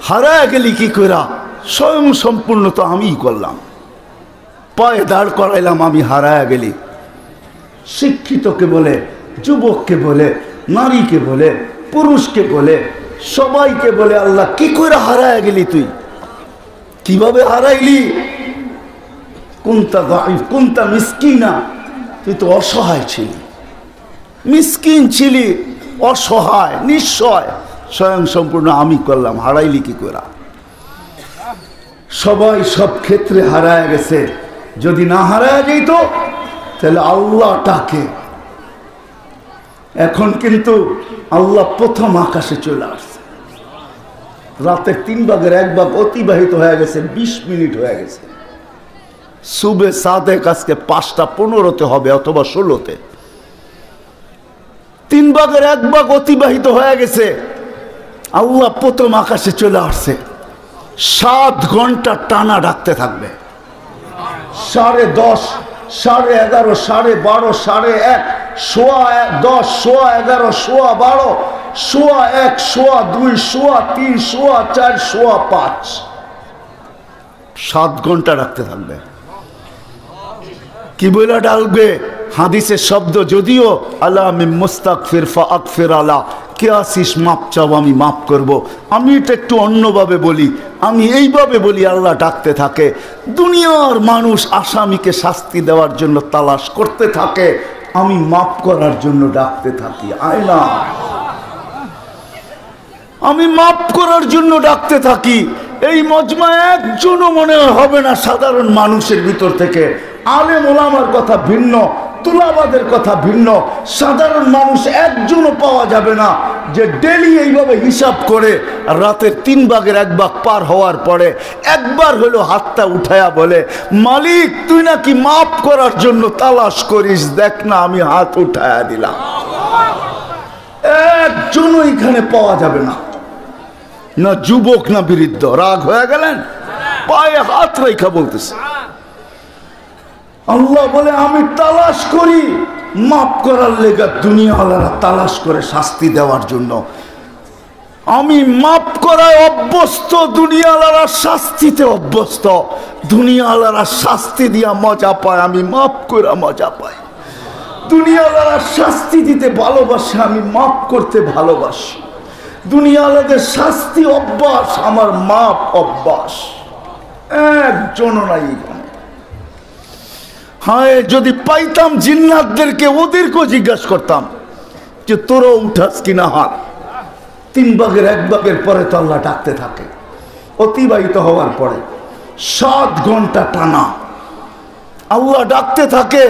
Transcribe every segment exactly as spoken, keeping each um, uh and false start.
হারায় গেলি কি কইরা? স্বয়ং সম্পূর্ণ তো আমিই করলাম, পায়ে দাঁড় করাইলাম, আমি হারায় গেলি। শিক্ষিতকে বলে, যুবককে বলে, নারীকে বলে, পুরুষকে বলে, সবাইকে বলে আল্লাহ কি করে হারায় গেলি? তুই কিভাবে হারাইলি? কোনটা দাঈফ, কোনটা মিসকিনা, তুই তো অসহায় ছিলি, মিসকিন ছিলি, অসহায়, নিঃসয়। স্বয়ং সম্পূর্ণ আমি করলাম, হারাইলি কি করে? সবাই সব ক্ষেত্রে হারায় গেছে। যদি না হারায় যেত তাহলে আল্লাহটাকে, এখন কিন্তু আল্লাহ প্রথম আকাশে চলে আসছে। রাতের তিন ভাগের এক ভাগ অতিবাহিত হয়ে গেছে, বিশ মিনিট হয়ে গেছে। সুবে সাদেক আজকে পাঁচটা পনেরোতে হবে অথবা ষোলোতে। তিন ভাগের এক ভাগ অতিবাহিত হয়ে গেছে, আল্লাহ প্রথম আকাশে চলে আসছে। সাত ঘন্টা টানা ডাকতে থাকবে। সাড়ে দশ, সাড়ে এগারো, সাড়ে বারো, সাড়ে এক, সোয়া এক, দশ, সোয়া এগারো, সোয়া বারো, সোয়া এক, সোয়া দুই, সোয়া তিন, সোয়া চার, সোয়া পাঁচ, সাত ঘন্টা ডাকতে থাকবে। কি বলে ডাকবে? হাদিসের শব্দ যদিও আল্লাহ আমি মুস্তাগফির ফাগফির আলা, কে আসিস মাপ চাও আমি মাফ করব। আমি এটা একটু অন্যভাবে বলি, আমি এইভাবে বলি, আল্লাহ ডাকতে থাকে। দুনিয়ার মানুষ আসামিকে শাস্তি দেওয়ার জন্য তালাশ করতে থাকে, আমি মাফ করার জন্য ডাকতে থাকি। আয়না, আমি মাফ করার জন্য ডাকতে থাকি। এই মজমা একজনও মনে হবে না সাধারণ মানুষের ভিতর থেকে। আলেম ওলামার কথা ভিন্ন, তুলাবাদের কথা ভিন্ন, সাধারণ মানুষ একজনও পাওয়া যাবে না যে ডেলি এইভাবে হিসাব করে রাতের তিন ভাগের এক ভাগ পার হওয়ার পরে একবার হলো হাতটা উঠায়া বলে, মালিক তুই নাকি মাফ করার জন্য তালাশ করিস, দেখ না আমি হাত উঠায়া দিলাম। একজনও এখানে পাওয়া যাবে না, না যুবক না বৃদ্ধ। রাগ হয়ে গেলেন? পায়ে হাত রেখা বলতেছে। আল্লাহ বলে আমি তালাশ করি মাফ করার লেগা, দুনিয়াওয়ালারা তালাশ করে শাস্তি দেওয়ার জন্য। আমি মাফ করায় অভ্যস্ত, দুনিয়াওয়ালারা শাস্তিতে অভ্যস্ত। দুনিয়াওয়ালারা শাস্তি দিয়া মজা পায়, আমি মাফ করে মজা পাই। দুনিয়াওয়ালারা শাস্তি দিতে ভালোবাসে, আমি মাফ করতে ভালোবাসি। দুনিয়াওয়ালাদের শাস্তি অভ্যাস, আমার মাপ অভ্যাস। একজনও নাই। হায় যদি পাইতাম জিন্নাতদেরকে, ওদেরকেও জিজ্ঞাসা করতাম যে তোরা উঠাস কিনা হাত। তিন ভাগের এক ভাগের পরে তো আল্লাহ ডাকতে থাকে। অতিবাহিত হওয়ার পরে সাত ঘন্টা টানা আল্লাহ ডাকতে থাকে।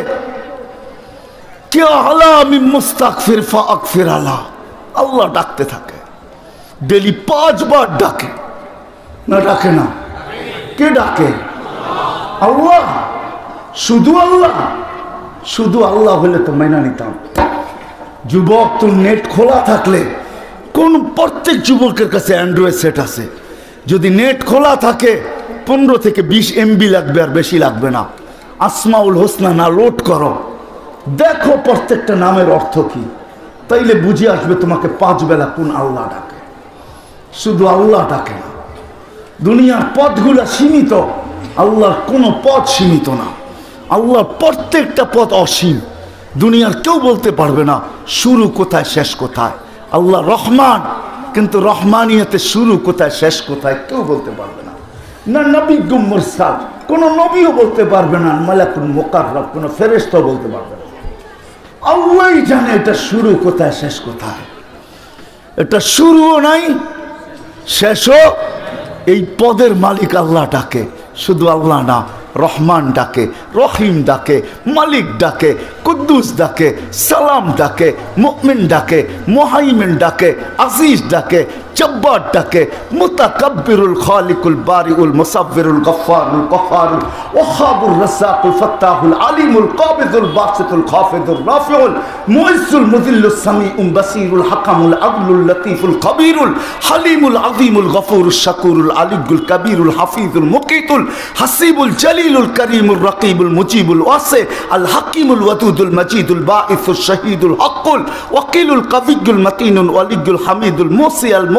কে আলা আমি মুস্তাগফির ফাগফির আলা, আল্লাহ ডাকতে থাকে। ডেলি পাঁচবার ডাকে, না ডাকে না? কে ডাকে? আল্লাহ। শুধু আল্লাহ? শুধু আল্লাহ হলে তো মেনে নিতাম। যুবক, তো নেট খোলা থাকলে, কোন প্রত্যেক যুবকের কাছে অ্যান্ড্রয়েড সেট আছে, যদি নেট খোলা থাকে পনেরো থেকে বিশ এমবি লাগবে, আর বেশি লাগবে না। আসমাউল হোসনা না লোড করো, দেখো প্রত্যেকটা নামের অর্থ কি, তাইলে বুঝে আসবে তোমাকে পাঁচ বেলা কোন আল্লাহ ডাকে। শুধু আল্লাহ ডাকে না। দুনিয়ার পথগুলা সীমিত, আল্লাহর কোনো পথ সীমিত না। আল্লাহর প্রত্যেকটা পথ অসীম। দুনিয়ার কেউ বলতে পারবে না শুরু কোথায় শেষ কোথায়। আল্লাহ রহমান, কিন্তু রহমানিয়তে শুরু কোথায় শেষ কোথায় কেউ বলতে পারবে না। না নবী মুরসাল, কোনো নবীও বলতে পারবে না, মালাকুল মুকাররব কোনো ফেরেশতাও বলতে পারবে না। আল্লাহই জানে এটা শুরু কোথায় শেষ কোথায়। এটা শুরুও নাই, শেষও। এই পদের মালিক আল্লাহ ডাকে। শুধু আল্লাহ না, রহমান ডাকে, রহিম ডাকে, মালিক ডাকে, কুদ্দুস ডাকে, সালাম ডাকে, মুমিন ডাকে, মুহাইমিন ডাকে, আজিজ ডাকে, জব্বার ডাকে, মুতাকাব্বিরুল খালিকুল বারিউল মুসাব্বিরুল গফফারুল কহ্হারুল ওয়াহাবুর রাসাকুল ফাত্তাহুল আলিমুল কাবিদুল বাসিতুল খাফিদুর রাফিউল মুইজ্জুল মুযিল্লুস সামিউল বাসিরুল হাকামুল আদলুল লতীফুল কবিরুল হালিমুল আযীমুল গফুরুশ শাকুরুল আলিয়ুল কবিরুল হাফিজুল মুকিতুল হাসিবুল জলিলুল করিমুল রকিবুল মুজিবুল ওয়াসি আল হাকিমুল ওয়াদুদুল মজিদুল বাঈসুশ শহীদুল হকুল ওয়াকিলুল কবিয়ুল মতিনুল ওয়ালিয়ুল হামিদুল মুসি আল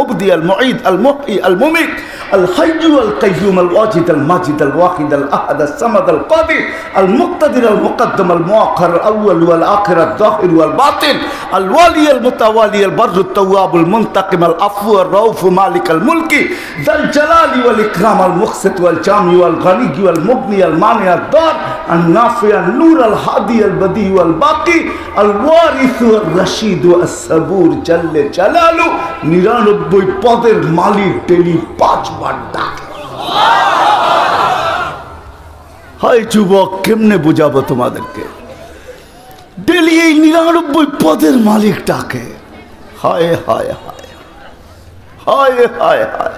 المبدي المعيد المحيي المميت الحي القيوم الواجد الماجد الواحد الأحد الصمد القادر المقتدر المقدم المؤخر الأول والآخر الظاهر والباطن الوالي المتوالي البر التواب المنتقم العفو الرؤوف مالك الملك ذا الجلال والإكرام المقسط والجامع والغني والمغني المانع الضار النافع النور الهادي البديع والباقي الوارث الرشيد الصبور جل جلاله নিরানব্বই পদের মালিক ডেলি পাঁচবার ডাকে। হায় যুবক, কেমনে বুঝাবো তোমাদেরকে? ডেলি এই নিরানব্বই পদের মালিক ডাকে। হায় হায় হায় হায় হায় হায়।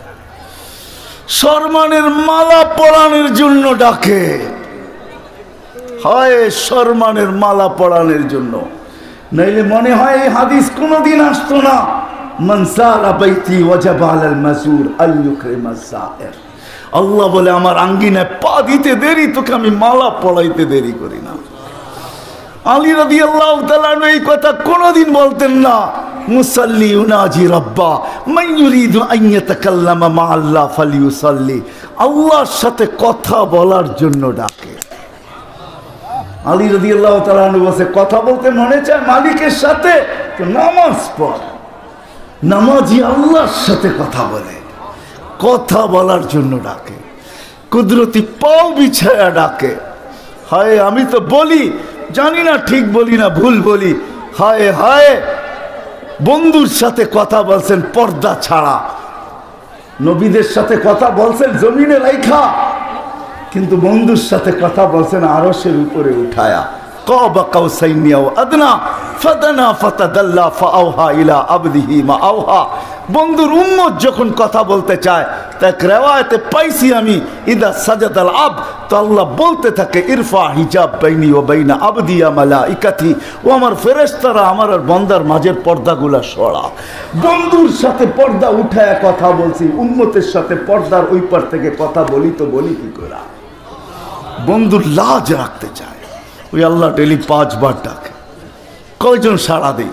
সম্মানের মালা পরানোর জন্য ডাকে। হায় সম্মানের মালা পরানোর জন্য, নইলে মনে হয় এই হাদিস কোনোদিন আসতো না। মান সারা বাইতি ওয়াজাবা আলাল মাসুর আল ইউকরিমাস সায়ের। আল্লাহ বলে আমার আঙ্গিনায় পা দিতে দেরি, তোকে আমি মালা পড়াইতে দেরি করি না। আলী রাদিয়াল্লাহু তাআলা এই কথা কোনোদিন বলতেন না। মুসাল্লি ইউনাজি রাব্বা মান ইউরিদু আন ইয়াতাকাল্লামা মা আল্লাহ ফালিউসাল্লি। আল্লাহর সাথে কথা বলার জন্য ডাকে। আলী রাদিয়াল্লাহু তাআলা বসে কথা বলতে মনে চায় মালিকের সাথে, তো নামাজ পড়। নামাজি আল্লাহর সাথে কথা বলে, কথা বলার জন্য ডাকে। কুদরতি পাও বিছায়া ডাকে। হায় আমি তো বলি, জানি না ঠিক বলি না ভুল বলি। হায় হায়, বন্ধুর সাথে কথা বলছেন পর্দা ছাড়া, নবীদের সাথে কথা বলছেন জমিনে রাইখা, কিন্তু বন্ধুর সাথে কথা বলছেন আরশের উপরে উঠায়া। কাবা কাউসাইনি আও আদনা ফাদানা ফাতাদাল্লা ফাআওহা ইলা আবদিহি মা আওহা। বন্ধুর উম্মত যখন কথা বলতে চায়, তাক রিওয়ায়াতে পাইছি আমি, ইদা সাজাদাল আব, তো আল্লাহ বলতে থাকে ইরফা হিজাব বাইনি ওয়া বাইনা আবদি ইয়া মালাইকাতি, ও আমার ফেরেশতারা আমার আর বান্দার মাঝের পর্দাগুলা সরা। বন্ধুর সাথে পর্দা উঠায়া কথা বলছি, উম্মতের সাথে পর্দার ওই পার থেকে কথা বলি তো বলি কি করে? বন্ধুর লাজ রাখতে চায়, ওই আল্লাহ ডেলি পাঁচবার ডাকে। কয়জন সাড়া দেই?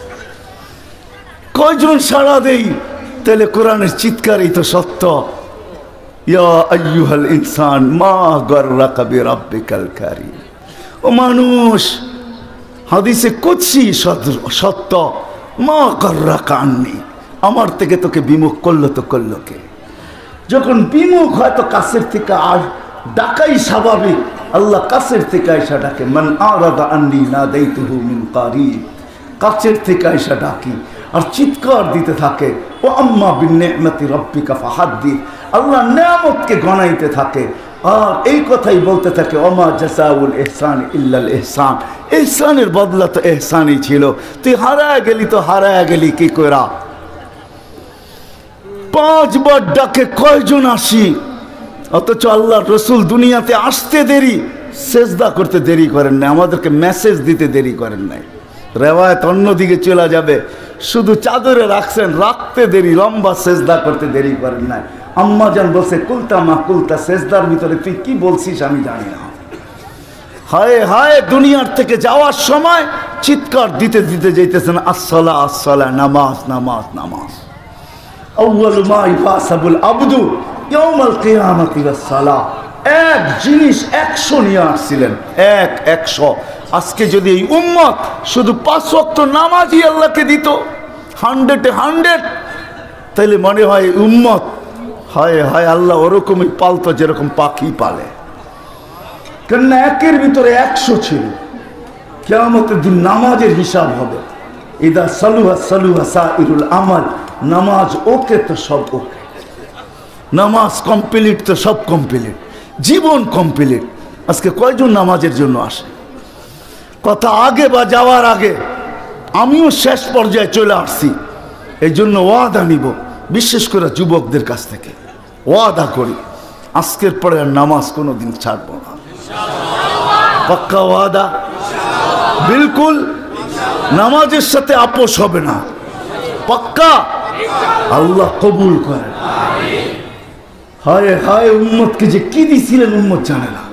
কয়জন সাড়া দেই? তাহলে কোরআনের চিৎকারই তো সত্য। ইয়া আইয়ুহাল ইনসান মা গাররাকা বিরাব্বিকাল কারীম। ও মানুষ, হাদিসে কুদসি সত্য, মা গাররাকা আন্নি, আমার থেকে তোকে বিমুখ করলো তো করলো কে? যখন বিমুখ হয় তো কাছের থেকে আর ডাকাই স্বাভাবিক। আল্লাহ কাছের থেকে আয়সা ডাকে, মান আরাদা আন্নি নাদাইতুহু মিন কারিব, কাছের থেকে আয়সা ডাকি আর চিৎকার দিতে থাকে। ও আম্মা বিনি'মাতি রাব্বিকা ফাহাদ্দিস, আল্লাহ নিয়ামতকে গণাইতে থাকে আর এই কথাই বলতে থাকে, ওমা জাযাউল ইহসান ইল্লাল ইহসান, ইহসানের বদলা তো ইহসানই ছিল। তুই হারায় গেলি তো হারায় গেলি কি কইরা? পাঁচবার ডাকে কয়জন আসি? অথচ আল্লাহ রসুল দুনিয়াতে আসতে দেরি, সেজদা করতে দেরি করেন নাই, আমাদেরকে মেসেজ দিতে দেরি করেন নাই। রেওয়ায়াত অন্যদিকে চলে যাবে, শুধু চাদরে রাখছেন, রাখতে দেরি, লম্বা সেজদা করতে দেরি করেন নাই। আম্মা জান বলছে কুলতা মা কুলতা, সেজদার ভিতরে তুই কি বলছিস আমি জানি না। হায় হায়, দুনিয়ার থেকে যাওয়ার সময় চিৎকার দিতে দিতে যাইতেছেন আসসালা আসসালা, নামাজ নামাজ নামাজ। আউয়ালু মা ইউহাসাবুল আবদু ইয়াউমাল কিয়ামাতি ওয়াস সালাহ। এক জিনিস একশো নিয়ে আসছিলেন, এক একশো। আজকে যদি এই উম্মত শুধু পাঁচ ওয়াক্ত নামাজই আল্লাহকে দিত, হান্ড্রেডে হান্ড্রেড, তাইলে মনে হয় উম্মত হায় হায় আল্লাহ ওরকমই পালতো যেরকম পাখি পালে। কেননা একের ভিতরে একশো ছিল। কিয়ামতের দিন নামাজের হিসাব হবে। ইদা সালুহা সালুহা সাইরুল আমাল, নামাজ ওকে তো সব ওকে, নামাজ কমপ্লিট তো সব কমপ্লিট, জীবন কমপ্লিট। আজকে কয়জন নামাজের জন্য আসে? কথা আগে বা যাওয়ার আগে আমিও শেষ পর্যায়ে চলে আসছি, এই জন্য ওয়াদা নিব, বিশেষ করে যুবকদের কাছ থেকে ওয়াদা করি, আজকের পরে আর নামাজ কোনোদিন ছাড়বো না। পাক্কা ওয়াদা, বিলকুল নামাজের সাথে আপোষ হবে না, পাক্কা। আল্লাহ কবুল করেন। হায় হায়, উম্মতকে যে কি দিছিলেন উম্মত জানে না।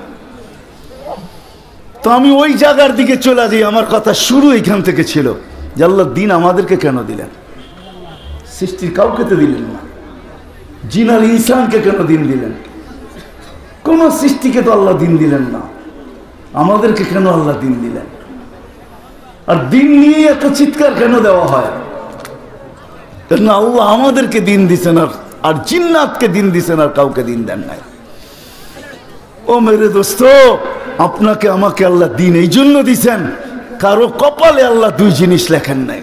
তো আমি ওই জায়গার দিকে চলে যাই। আমার কথা শুরু এখান থেকে ছিল যে আল্লাহ দিন আমাদেরকে কেন দিলেন? সৃষ্টির কাউকে তো দিলেন না। জিন আর ইনসানকে কেন দিন দিলেন? কোন সৃষ্টিকে তো আল্লাহ দিন দিলেন না, আমাদেরকে কেন আল্লাহ দিন দিলেন? আর দিন নিয়ে এত চিৎকার কেন দেওয়া হয়? কেন আল্লাহ আমাদেরকে দিন দিছেন আর আর জিন্নাতকে দিন দিছেন আর কাউকে দিন দেন নাই। ও মেরে দোস্ত, আপনাকে আমাকে আল্লাহ দিন এই জন্য দিছেন, কারো কপালে আল্লাহ দুই জিনিস লেখেন নাই,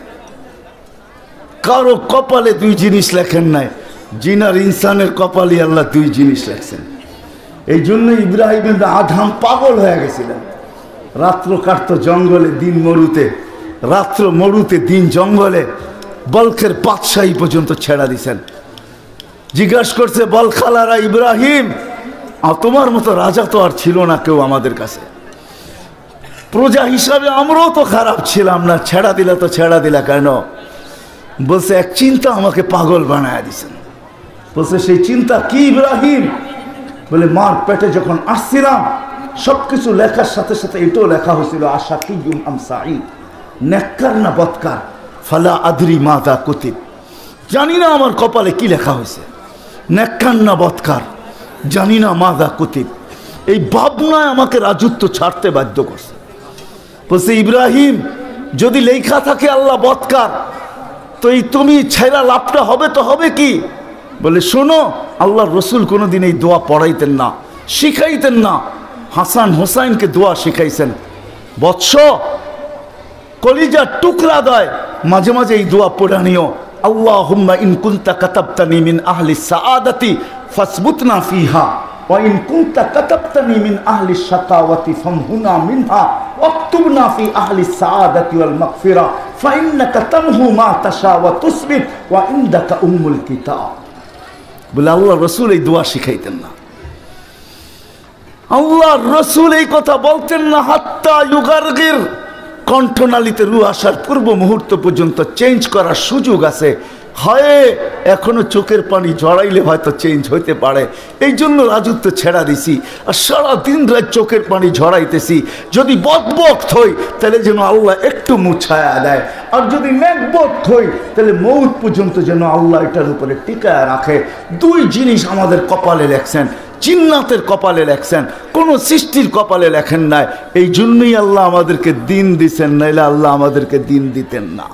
কারো কপালে দুই জিনিস লেখেন নাই। জিন আর ইনসানের কপালে আল্লাহ দুই জিনিস লেখছেন। এই জন্য ইব্রাহিম ইবনে আদহাম পাগল হয়ে গেছিলেন। রাত্র কাটত জঙ্গলে, দিন মরুতে, রাত্র মরুতে, দিন জঙ্গলে, বলখের বাদশাহী পর্যন্ত ছেড়া দিছেন। জিজ্ঞাসা করছে বলখালারা, ইব্রাহিম আর তোমার মতো রাজা তো আর ছিল না কেউ আমাদের কাছে, প্রজা হিসাবে আমরাও তো খারাপ ছিলাম না, ছেড়া দিলা তো ছেড়া দিলা কেন? বলছে এক চিন্তা আমাকে পাগল বানায় দিছেন। বলছে সেই চিন্তা কি ইব্রাহিম? বলে মার পেটে যখন আসছিলাম সবকিছু লেখার সাথে সাথে এটাও লেখা হয়েছিল আশা কি আম সাঈদ, নেককার না বদকার, ফালা আদরি মাদা কুতিব, জানি না আমার কপালে কি লেখা হয়েছে, নেককার না বদকার, জানি না মাদা কুতিব। এই ভাবনায় আমাকে রাজত্ব ছাড়তে বাধ্য করছে। বলছে ইব্রাহিম যদি লেখা থাকে আল্লাহ বদকার, তো এই তুমি ছেড়া লাভটা হবে তো হবে কি? বলে শোনো, আল্লাহর রসুল কোনোদিন এই দোয়া পড়াইতেন না, শিখাইতেন না। হাসান হোসাইনকে দোয়া শিখাইছেন। বৎস কলিজার টুকরা দেয়, মাঝে মাঝে এই দোয়া পড়া নিও। আল্লাহুম্মা ইন কুনতা কাতাবতানি মিন আহলি সাআদাতি ফাসবুতনা ফিহা ওয়া ইন কুনতা কাতাবতানি মিন আহলি শাকাওয়াতি ফামহুনা মিনহা ওয়াকতুবনা ফি আহলি সাআদাতি ওয়াল মাগফিরা ফাইন্নাকা তামহু মা তাশা ওয়া তুসবিত ওয়া ইনদাকা উম্মুল কিতাব। বলে আল্লাহ রসুল এই দোয়া শিখাইতেন না, আল্লাহ রসুল এই কথা বলতেন না। হাত্তা ইউগারগির, কণ্ঠনালীতে রু আসার পূর্ব মুহূর্ত পর্যন্ত চেঞ্জ করার সুযোগ আছে। হয় এখনো চোখের পানি জড়াইলে হয়তো চেঞ্জ হইতে পারে, এই জন্য রাজত্ব ছেড়া দিছি। আর সারাদিন রাত চোখের পানি ঝরাইতেছি। যদি বদবক্ত হই তাহলে যেন আল্লাহ একটু মুছায়া দেয়, আর যদি মেঘবক্ত হই তাহলে মৌত পর্যন্ত যেন আল্লাহ এটার উপরে টিকায় রাখে। দুই জিনিস আমাদের কপালে লেখছেন, জিন্নাতের কপালে লেখছেন, কোন সৃষ্টির কপালে লেখেন নাই। এই জন্যই আল্লাহ আমাদেরকে দিন দিচ্ছেন, নাইলে আল্লাহ আমাদেরকে দিন দিতেন না।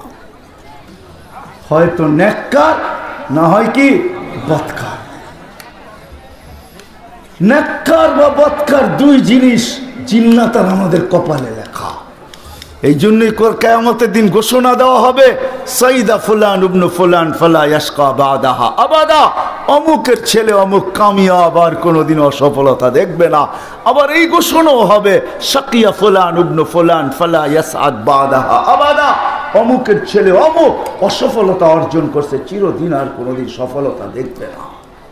হয়তো নেককার, না হয় কি বদকার। নেককার বা বদকার দুই জিনিস জিন্নাত আর আমাদের কপালে লেখা। এই জন্যই কিয়ামতের দিন ঘোষণা দেওয়া হবে, সাইদা ফুলান ইবনে ফুলান ফালা ইয়াশকা বাদাহা আবাদা, অমুকের ছেলে অমুক কামিয়াব, আর কোনোদিন অসফলতা দেখবে না। আবার এই ঘোষণাও হবে, শাকিয়া ফুলান ইবনে ফুলান ফালা ইয়াসআদ বাদাহা আবাদা, অমুকের ছেলে অমুক অসফলতা অর্জন করছে, চিরদিন আর কোনোদিন সফলতা দেখবে না।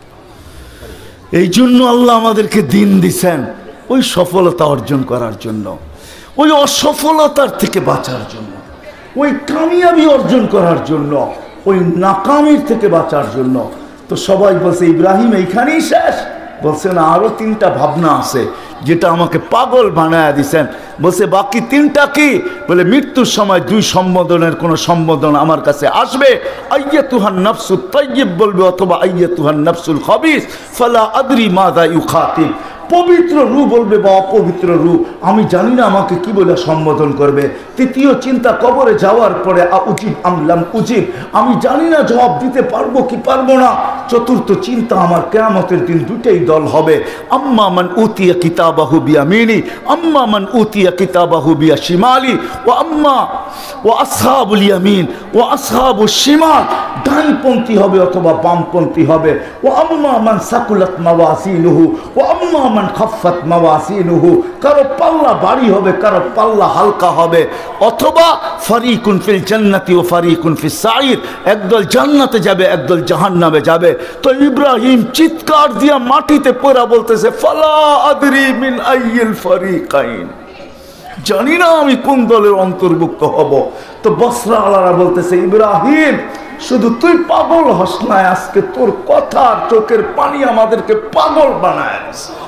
এই জন্য আল্লাহ আমাদেরকে দিন দিছেন ওই সফলতা অর্জন করার জন্য, ওই অসফলতার থেকে বাঁচার জন্য, ওই কামিয়াবি অর্জন করার জন্য, ওই নাকামির থেকে বাঁচার জন্য। তো সবাই বলছে ইব্রাহিম এইখানেই শেষ? বলছে না, আরো তিনটা ভাবনা আছে যেটা আমাকে পাগল বানায় দিছেন। বলছে বাকি তিনটা কি? বলে মৃত্যুর সময় দুই সম্বোধনের কোন সম্বোধন আমার কাছে আসবে, আইয়াতুহান নাফসুত তাইয়্যিব বলবে, অথবা আইয়াতুহান নাফসুল খাবিস ফালা আদরি মাযা ইউখাতিব। পবিত্র রূহ বলবে বা অপবিত্র রূহ, আমি জানি না আমাকে কি বলে সম্বোধন করবে। তৃতীয় চিন্তা, কবরে যাওয়ার পরে আ উজিব আমলাম উজিব, আমি জানি না জবাব দিতে পারবো কি পারবো না। চতুর্থ চিন্তা, আমার কিয়ামতের দিন দুটেই দল হবে, আম্মা মান উতিয়া কিতাবাহু বিয়ামিনি আম্মা মান উতিয়া কিতাবাহু বিয়াশিমালি ওয়া আম্মা ওয়া আসহাবুল ইয়ামিন ওয়া আসহাবুশ শিমাল, ডানপন্থী হবে অথবা বামপন্থী হবে। ওয়া আম্মা মান সাকুলাত মাওয়াজিনুহু ওয়া আম্মা মান খাফফাত মাওয়াজিনুহু, কারো পাল্লা ভারী হবে, কারো পাল্লা হালকা হবে। অথবা ফারিকুন ফিল জান্নাতি ওয়া ফারিকুন ফিস সাঈর, একদল জান্নাতে যাবে, একদল জাহান্নামে যাবে। তো ইব্রাহিম চিৎকার দিয়া মাটিতে পড়া বলতেছে, ফালা আদরি মিন আইয়িল ফারিকাইন, জানি না আমি কোন দলের অন্তর্ভুক্ত হব। তো বসরা আলারা বলতেছে, ইব্রাহিম শুধু তুই পাগল হস না, আজকে তোর কথা চোখের পানি আমাদেরকে পাগল বানায়।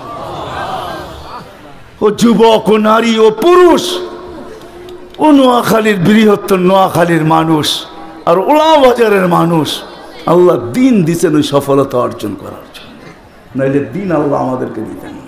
ও যুবক, ও নারী, ও পুরুষ, ও নোয়াখালীর বৃহত্তর নোয়াখালীর মানুষ আর ওলা বাজারের মানুষ, আল্লাহ দিন দিছেন ওই সফলতা অর্জন করার জন্য, নাইলে দিন আল্লাহ আমাদেরকে দিতেন না।